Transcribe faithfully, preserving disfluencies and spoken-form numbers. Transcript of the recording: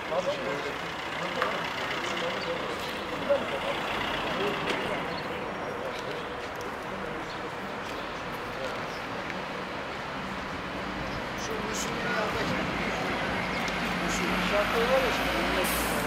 Şu Müslüm'ün yanındaki. Müslüm şartları var ya şimdi.